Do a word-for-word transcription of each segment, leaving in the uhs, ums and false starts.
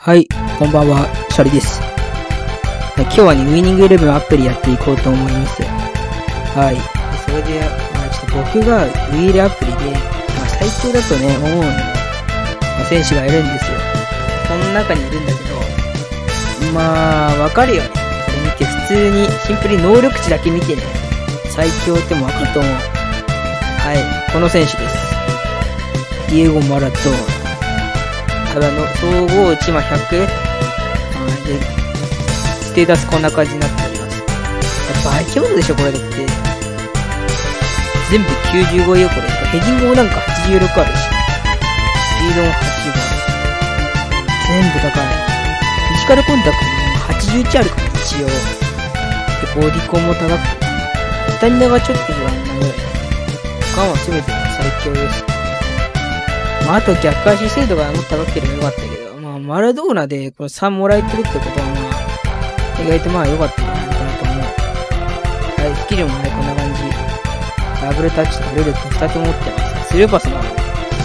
はい、こんばんは、シャリです。はい、今日はね、ウィニングイレブンアプリやっていこうと思います。はい、それで、まあ、ちょっと僕がウィールアプリで、まあ、最強だとね、思うの、まあ、選手がいるんですよ。その中にいるんだけど、まあ、わかるよね。それ見て、普通に、シンプルに能力値だけ見てね、最強ってもわかると思う。はい、この選手です。ディエゴ・マラドーナ。ただの総合値はひゃく、はい、でステータスこんな感じになっております。やっぱ相手物でしょこれだって。全部きゅうじゅうごよこれ。ヘディングもなんかはちじゅうろくあるし、スピードもはちじゅうごある。全部高い。フィジカルコンタクトもはちじゅういちあるから一応。でボディコンも高くて、スタミナがちょっと不安なぐらい。他は全てが最強です。まあ、あと逆足精度がもっと高ければよかったけど、まあ、マラドーナでこのさんもらえてるってことは、まあ、意外とまあ良かったんじゃないかなと思う。はい、スキルもね、こんな感じ。ダブルタッチとルルってふたつ持ってます。スルーパスもある。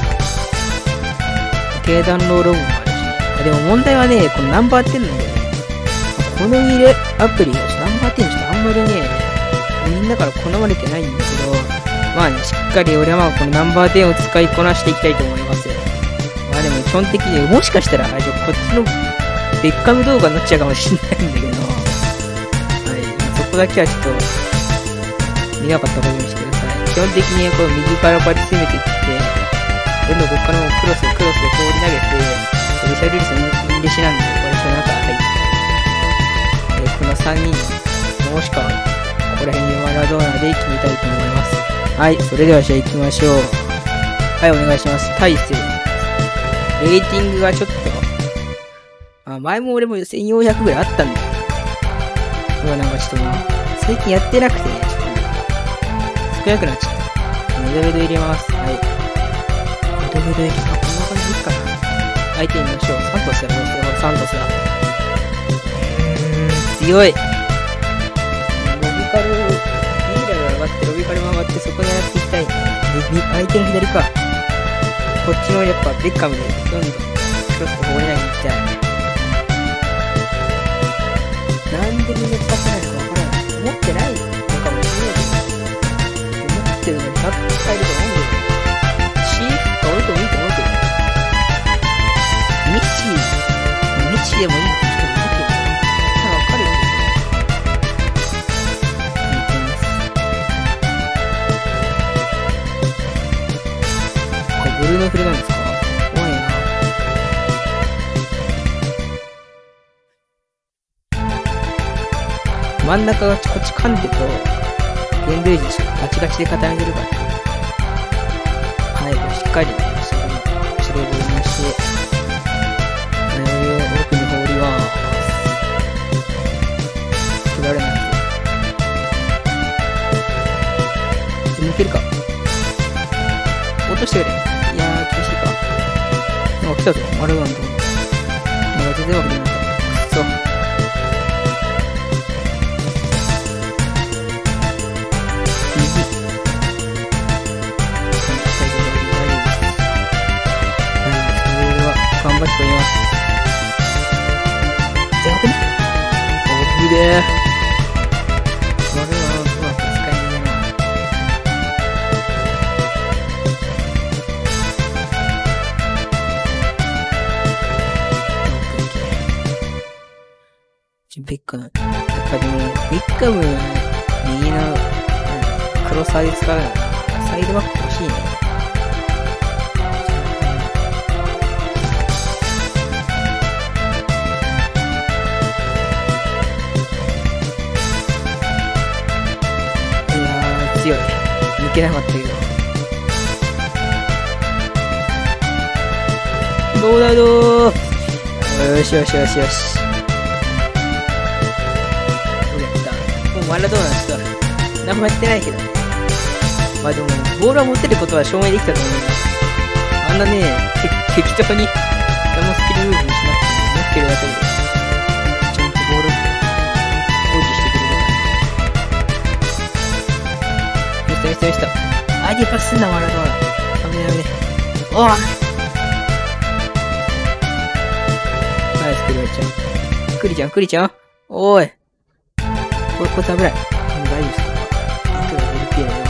経団ローログもあるし、ね。でも問題はね、このナンバーテンなんだよね。このウィールアプリがナンバーテンちょっとあんまりね、みんなから好まれてないんだけど、まあね、しっかり俺はまあこのナンバーテンを使いこなしていきたいと思います。まあでも基本的にもしかしたら、こっちのベッカム動画になっちゃうかもしれないんだけど、はい、そこだけはちょっと見なかったことにしてください。基本的にこう右からこうやって攻めていって、どんどんここからもクロス、クロスで放り投げて、リシャルリスのインデシなんで、これその中入って、このさんにん、もしくはここら辺にマラドーナで決めたいと思います。はい、それではじゃあ行きましょう。はい、お願いします。大勢。レーティングがちょっと、あ、前も俺もせんよんひゃくぐらいあったんだよ。うわ、なんかちょっとな、最近やってなくてね、ちょっと、少なくなっちゃった。メドベド入れます。はい。メドベド入れ、あ、こんな感じでいいかな。相手見ましょう。サントスだ、どうせ。ほら、サントスだ。うーん、強い。ロビカル、上がってロビカルも上がってそこにやっていきたい。で、相手の左か。こっちのやっぱベッカムでどんどんクロスと放り投げに行きたい。なんでみんな使ってないのかわからない。持ってないのかもしれないけど。持ってるのにひゃく使えると思うんだよね。シーフか置いてもいいと思うけど。ミッシー、ミッシーでもいいのかちょっと見てる。わかるよね。ブルーのフレなんですか？怖いな。真ん中がこっち噛んでると、ゲンドゥージガチガチで固めてるから。はい、これしっかり、それをそれをボールにして、えー、奥に放ります。取られない。抜けるか。落としてくれ。いやー、厳しいか。なんか来たぞ、マラドーナのとこ。なんか全然うまくできなかった。くっそ。右。大丈夫、大丈夫です。はい、それでは、頑張って取ります。やばくね？おぶでー。マラドーナうまく使いにくいな。ベッカム。やっぱでも、ベッカム、右の、クロサーで使うなら、サイドバック欲しいね。いやー、強い。抜けなかったけど。どうだどー。よしよしよしよし。マラドーナちょっと何もやってないけどね。まあでもボールは持ってることは証明できたと思います。あんなね、適当に何もスキルムーブにしなくても持ってるだけでちゃんとボールを放置してくれるから。よしよしよしと。相手パスすんなマラドーナ。危ね危ね。おわ。はい、 クリちゃん。クリちゃん、クリちゃんおーい。これ、こいつ危ない。うん、大丈夫ですか？いくら出るけどよ。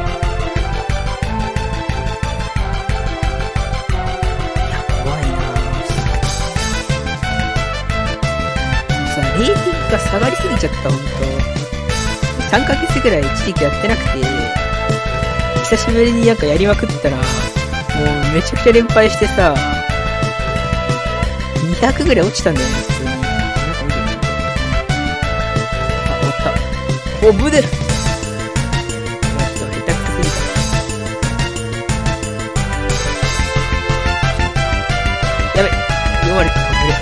いや、怖いなぁ。もうさ、レーティングが下がりすぎちゃった、ほんと。さんかげつぐらい一時期やってなくて、久しぶりになんかやりまくったら、もうめちゃくちゃ連敗してさ、にひゃくぐらい落ちたんだよね、普通に。なんか見てみて。あ、終わった。お、ブデルちょっと下手くそすぎた。やべ、弱れた、ブレ。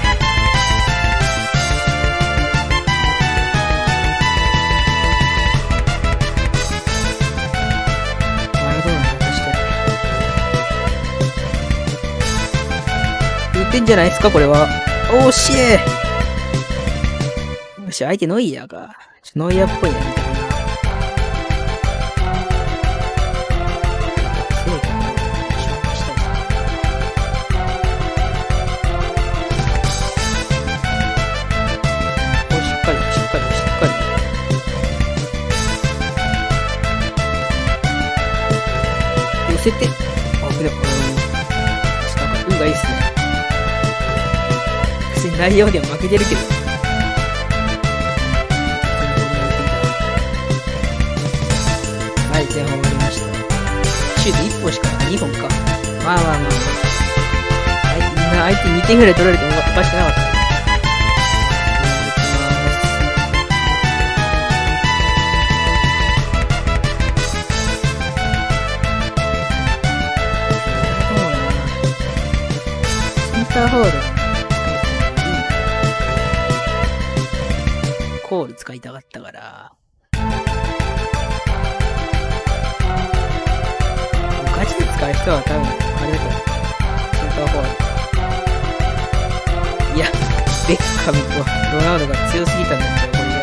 マラドーナ渡してる。言ってんじゃないですか、これは。おーしえよし、相手ノイヤーか。ちょノイヤーっぽいな、みたいな。正義の消化したいですね。お、しっかり、しっかり、しっかり。寄せて。あ、これ、うん。ちょっとなんか、運がいいっすね。内容では負けてるけど。はい、前半終わりました。シュートいっぽんしかにほんか。まあまあまあまあ。相手、みんな相手にてんぐらい取られてもおかしくなかった。センターフォード。コール使いたかったから。ガチで使う人は多分、あれだと。センターフォワード。いや、ベッカムとロナウドが強すぎたんだっちゃう、これじゃ。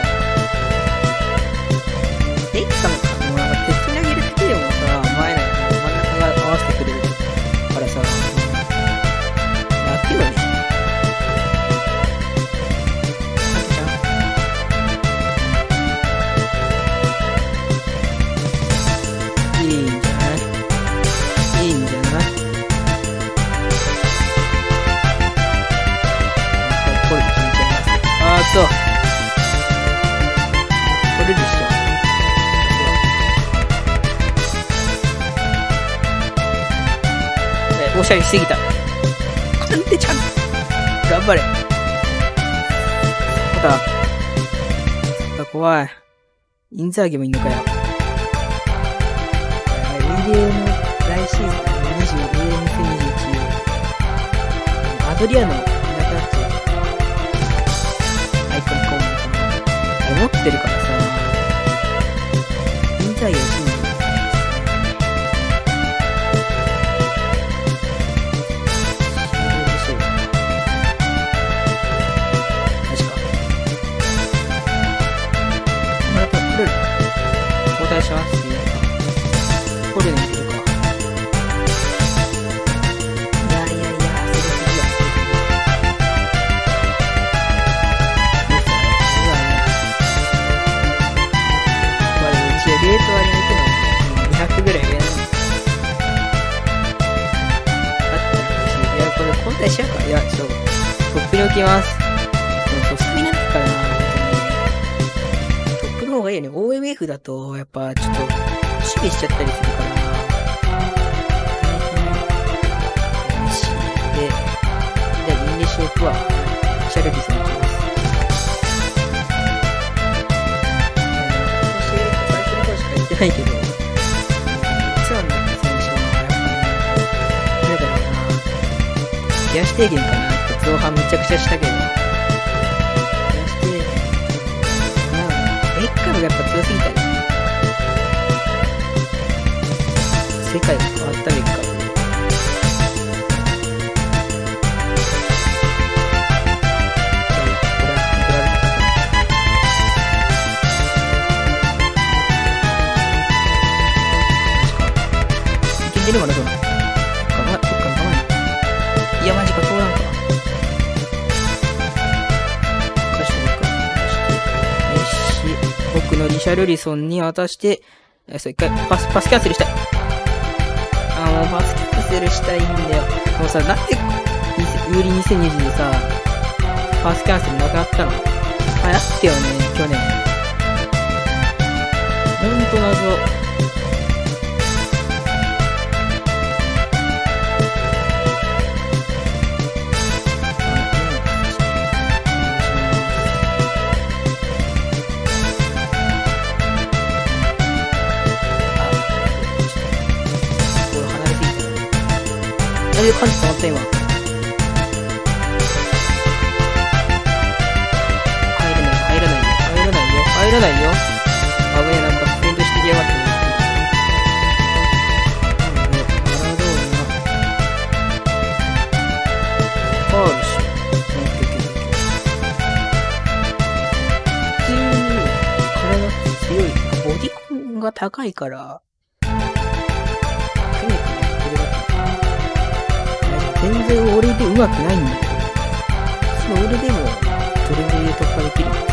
ベッカムか。もうなんか敵投げるだけでもさ、前なんか真ん中が合わせてくれるからさ、楽よね。そう。これでしょ。え、おしゃれしすぎた。カンテちゃん。頑張れ。また。また怖い。インザーギもいんのかよ。ウィリエム、来シーズンにじゅう、ウィリエムにせんにじゅういち。アドリアの、持ってるからさ、インザイを信じる。確か。また、これ、交代しますっていうか。これに入れるか。いやいやいや、それすぎや、それすぎや。レート割り相手のにひゃくぐらい上なんです。だってなし、いや、これ交代しちゃうか。いや、ちょっと、トップに置きます。そう、スピになってからな、本当に。トップの方がいいよね。オーエムエフ だと、やっぱ、ちょっと、守備しちゃったりするから。大変。し、で、じゃあ、インレショークは、シャルビスに行きます。ないけど、ツアーになった選手はやっぱね、誰だろうな、冷やし低減かなって造反めちゃくちゃしたけど、冷やし低減、なんか、ベッカムがやっぱ強すぎたね。世界が変わったベッカム。出るかな、どうなのかま、どっかのかまに。いや、マジか、通らんか。 のリシャルリソンに渡して、え、そう、一回パス、パスキャンセルしたい。あ、もうパスキャンセルしたいんだよ。もうさ、なんで、ウーリにせんにじゅうでさ、パスキャンセルなくなったの？あ、やったよね、去年。ほんと謎。あれ感じ止まった今。入らない、入らないよ、入らないよ、入らないよ。危ねえ、なんかフェイントしてきやがってね。マラドーナ。ファウルしよう。オッケーオッケーオッケー。普通に体強い。ボディコンが高いから、テクニックやってるだけ。全然俺で上手くないんだけど、その俺でもドリブルで突破できるっていう。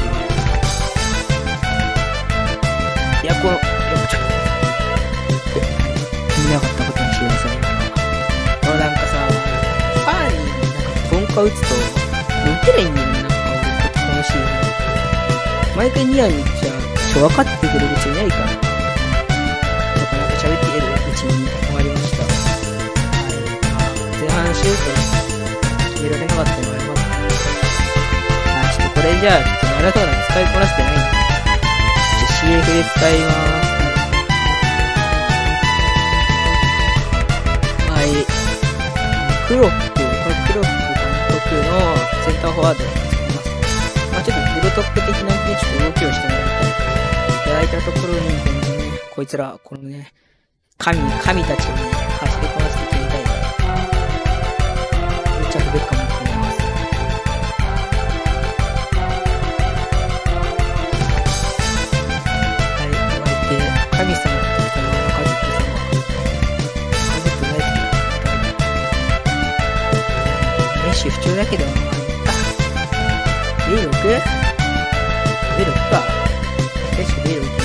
いや、この、よっちゃ見なかったことにしてください。あ、なんかさ、ファーになんかトンカ打つと、打てないんだよね、なんか俺、こっち楽しいよね。毎回ニアに行っちゃ、ちょ、分かってくれる人いないから。なかなか喋っているうちに終わりました。前半シュート決められなかったのはよかった。あ、ちょっとこれじゃあ、ちょっとマラドーナ使いこなせてないんで。ちょっと シーエフ で使いまーす。はい。クロップ、これクロップ監督のセンターフォワードを使います。まあちょっとプロトップ的なね、ちょっと動きをしてもらいたい。で、空いたところに、このね、こいつら、このね、神、神たちをね、走りこなして決めたい。ちゃんとベッカムを決めます。はい、終わりで、神様と北のカズット様。カズット大好きだ。メッシュ不調だけど、まあいった。ベイロク？ベイロクか。メッシュベイロク決めます。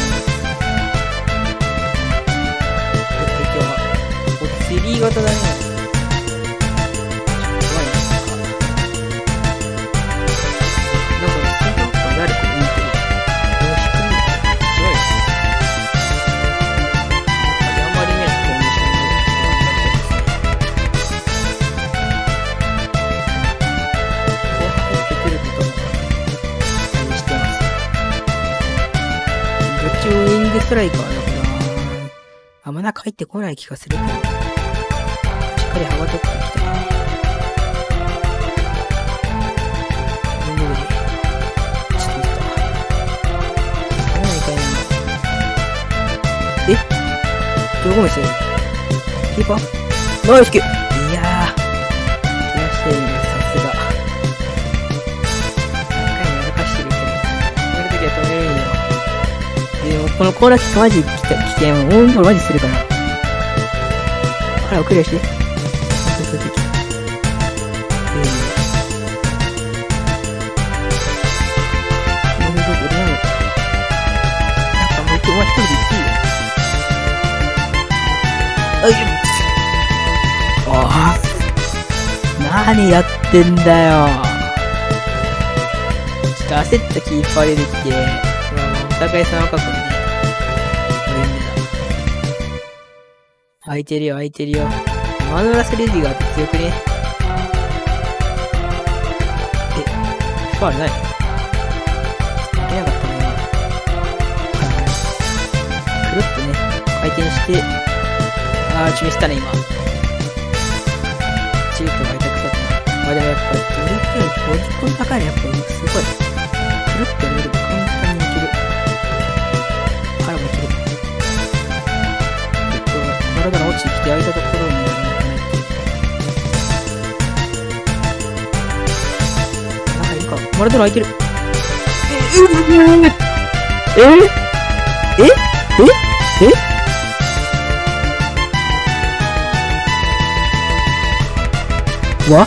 今日は、お釣り型だね。誰これ見てる？どうしてくるの？違うよ。あんまり見ないコンディションで頑張ってますね。こう入ってくることも期待してます。どっちもウィングストライカーだから、あんまなく入ってこない気がするけど、しっかり幅取っていきたいね。え？どこ見せる？キーパー？ナイスキック！いやー。気がしてるね、さすが。何回もやらかしてるけど。止めるときは止めるんよ。でも、このコーナーキックマジ危険。オウンゴールマジするから。腹をクリアして。そうそうそう。お前一人で行っていいよ。ああ。何やってんだよ。ちょっと焦ったキーパー出てきて、まあ、お互い様かこれね。俺夢だ。空いてるよ、空いてるよ。マノラスレディガーって強くね。え、ファウルない？いけなかったね、今。くるっとね、回転して、あー、ちミスったね、今。チートが痛くさった。まあでもやっぱ、ドリブルのポジコン高いのやっぱすごい。くるっとやれると簡単にいける。腹もいける。えっと、マラドーナ落ちてきて空いたところにやらなくないっていう。中いるか。マラドーナ空いてる。え、え、え、え、え、え、わ？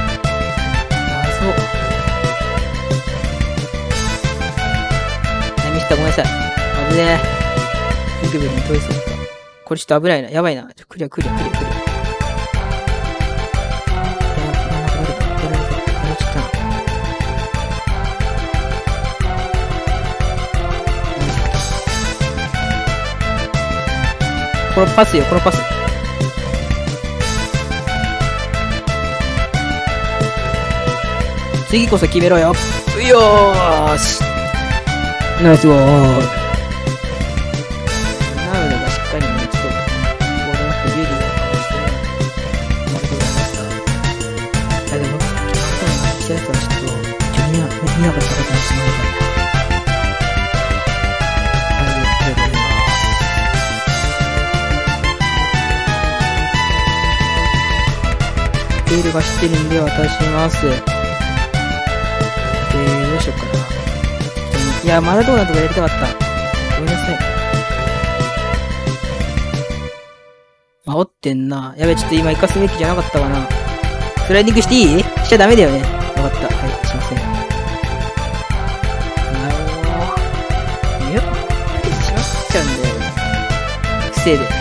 謎。何？ 。ごめんなさい。危ねえ。ビクビクに通りそうだった。これちょっと危ないな。やばいな。クリアクリアクリアクリア。いや、なんか誰か、やられた。やられちゃったな。このパスよ、このパス。次こそ決めろよ。よーし。ナイスゴール。ナウルがしっかりね、ちょっと、ボールなくユーリーがかわしてる。ありがとうございました。いや、でも、さっきの後に来たやつはちょっと、ちょっと見な、見なかったことにしまうから。はい、ありがとうございます。ペールが知ってるんで渡します。えー、どうしようかな。いや、マラドーナとかやりたかった。ごめんなさい。煽ってんな。やべ、ちょっと今行かすべきじゃなかったかな。スライディングしていい？しちゃダメだよね。わかった。はい、しません。なるほど。よっ。しまっちゃうんだよね。癖で。ちょっ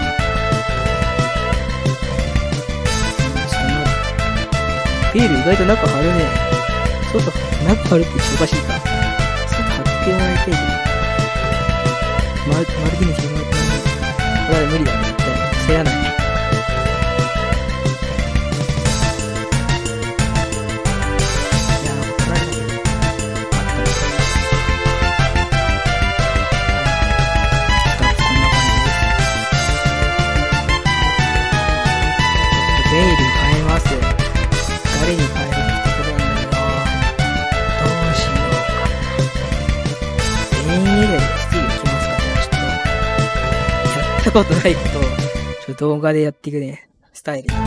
と待って。ビール意外と中張るね。外、中張るってちょっとおかしいか。外張ってもらいたいけど。マル、マルティネスにもらってもらいたい。これは無理だね、絶対。せやない。ことないことを、ちょっと動画でやっていくね、スタイル。はい、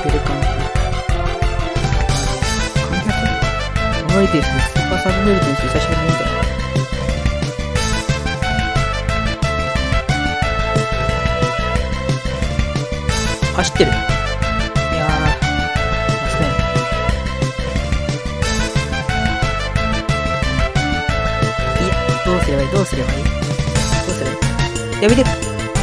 ペルカンプ。あれ、関係あったの？覚えてるし、スーパーサブメルテンス久しぶりに見たな。走ってる。いやー。どうすればいい？どうすればいい？どうすればいい？やめて！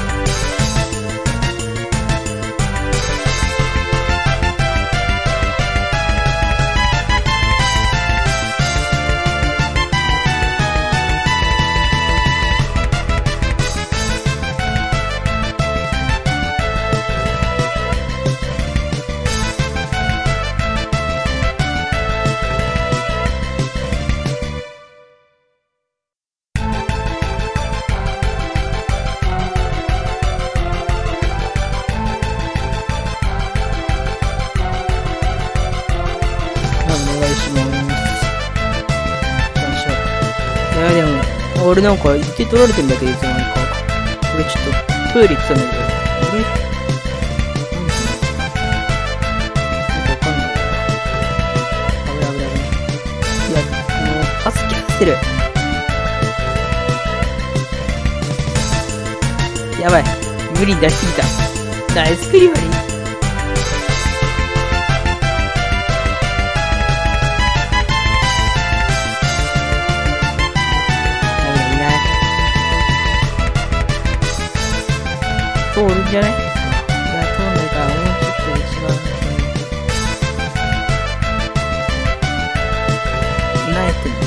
俺なんか言って取られてんだけど、いつの間にか。俺ちょっとトイレ行ってたんだけど、俺なんかわかんないよ。危ない危ない危ない。いや、もう、パスキャッスル。やばい。無理に出しすぎた。ナイスクリバリー。通るんじゃない？いや、通んないから、もうちょっと一番。何やってんの？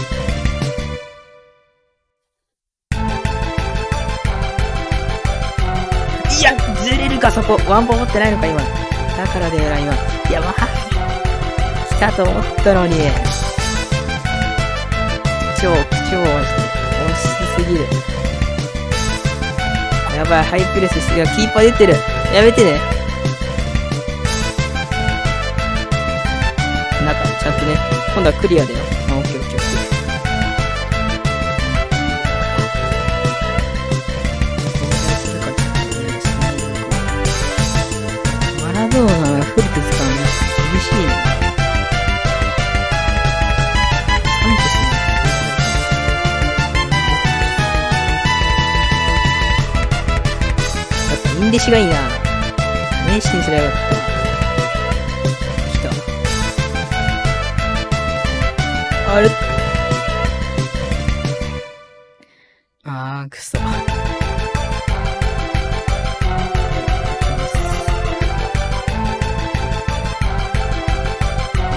いや、ずれるか、そこ。ワンポ持ってないのか、今。だからだよな、今。いや、まあ、来たと思ったのに。超、超マジで。惜しすぎる。やばい、ハイプレスして、いや、キーパー出てる。やめてね。中、ちゃんとね、今度はクリアだよ。あ、オッケーオッケーオッケー。マラドーナがフルテ使うの厳しいね。インデシがいいな。名刺にすればよかった。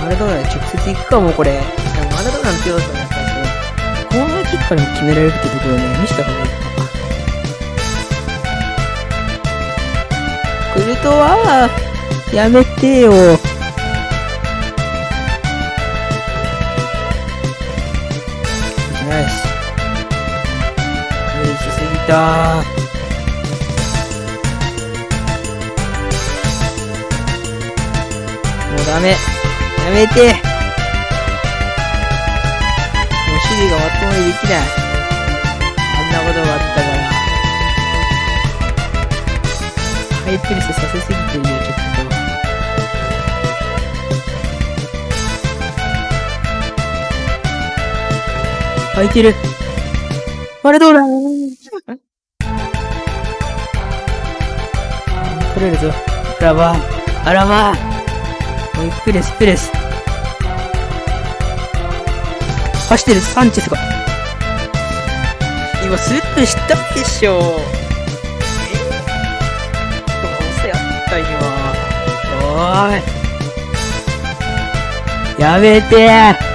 マラドーナで直接行くかも、これ。でもマラドーナの強さはやっぱりその、コーナーキックからも決められるってところをね、見せた方がいいか。クルトワー、やめてよ。ナイス。無理しすぎたー。もうダメ。やめて。もう守備がまともにできない。あんなことがあったから。ハイプレスさせすぎてるよ、ちょっと。空いてる。あれどうだ取れるぞ。あらまあらまあもうプレスプレス。走ってるサンチェスが。今スッとしたでしょ。えどうせやった今。おーい。やめてー。